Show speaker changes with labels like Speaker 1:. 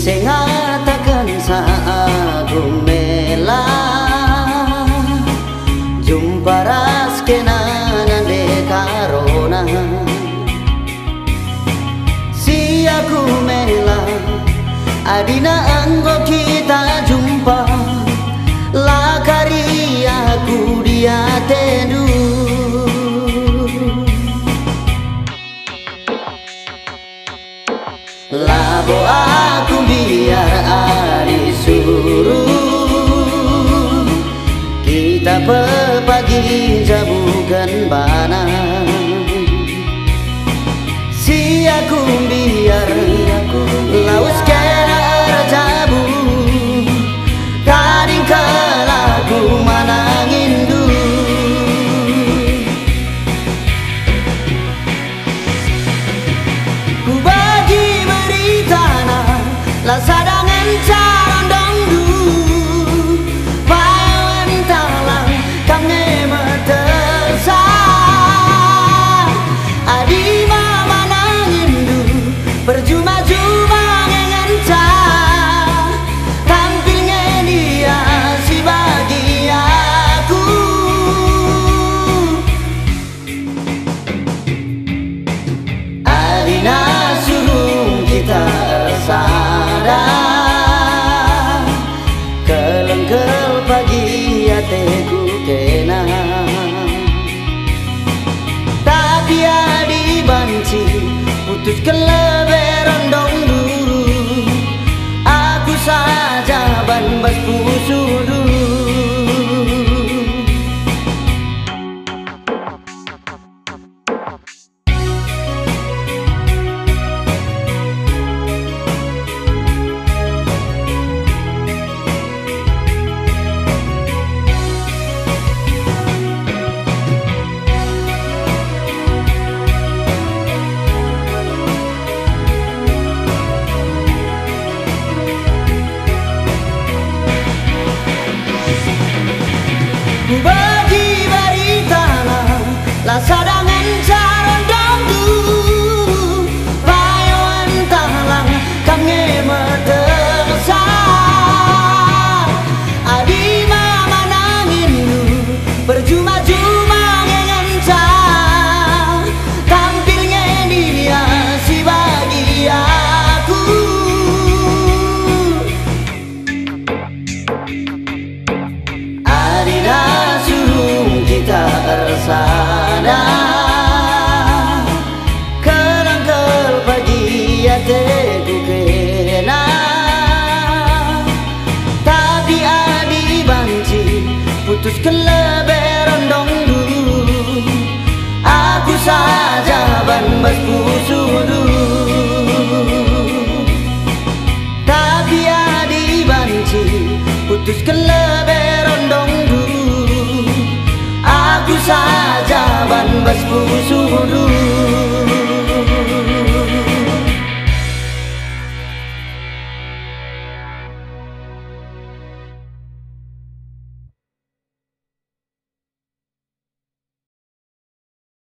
Speaker 1: sing ngatakan saat mela jumpa ras kenana de karona si aku mela adina anggo kita jumpa lakari aku dia tedu labo aku biar ari suruh kita pepagi jabukan bana si aku biar laus kena jabu kading kalaku manangindu ku bagi beritana la sadangan caran dongdu payon talang kami metersa adi mama nangindu percuma-cuma ngenca tampilnya dia si bagi aku adina suruh kita sadar kelengkel pagi ateku kena tapi adi banci putus keleberan dongdu aku saja ban bas pusudu bagi beritana la sadangan caron dongdu payon talang kami metersa adi mama nangindu percuma-cuma ngenca tampilnya dia si bagi aku adina sana kerangkel pagi ateku kena tapi adi banci putus keleberan dongdu aku saja ban bas pusudu tapi adi banci putus keleberan